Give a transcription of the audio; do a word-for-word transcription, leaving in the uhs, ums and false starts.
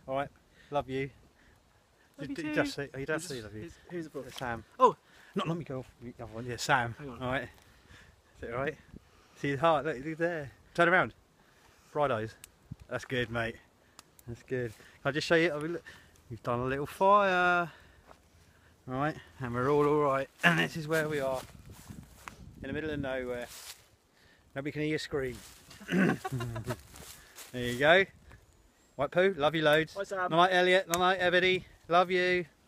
All right, love you. Love Did, you did you too. just say? Oh, you don't say love you. Who's, who's the book? Sam. Oh, Not let me go off the other one. Yeah, Sam. Hang on. All right. Is it all right? See his heart. Look, look there. Turn around. Bright eyes. That's good, mate. That's good. Can I just show you? I mean, look, we've done a little fire. All right, and we're all all right. And this is where we are, in the middle of nowhere. Nobody can hear you scream. There you go. White poo. Love you loads. Bye, Sam. Night, Elliot. Night, Ebony. Love you.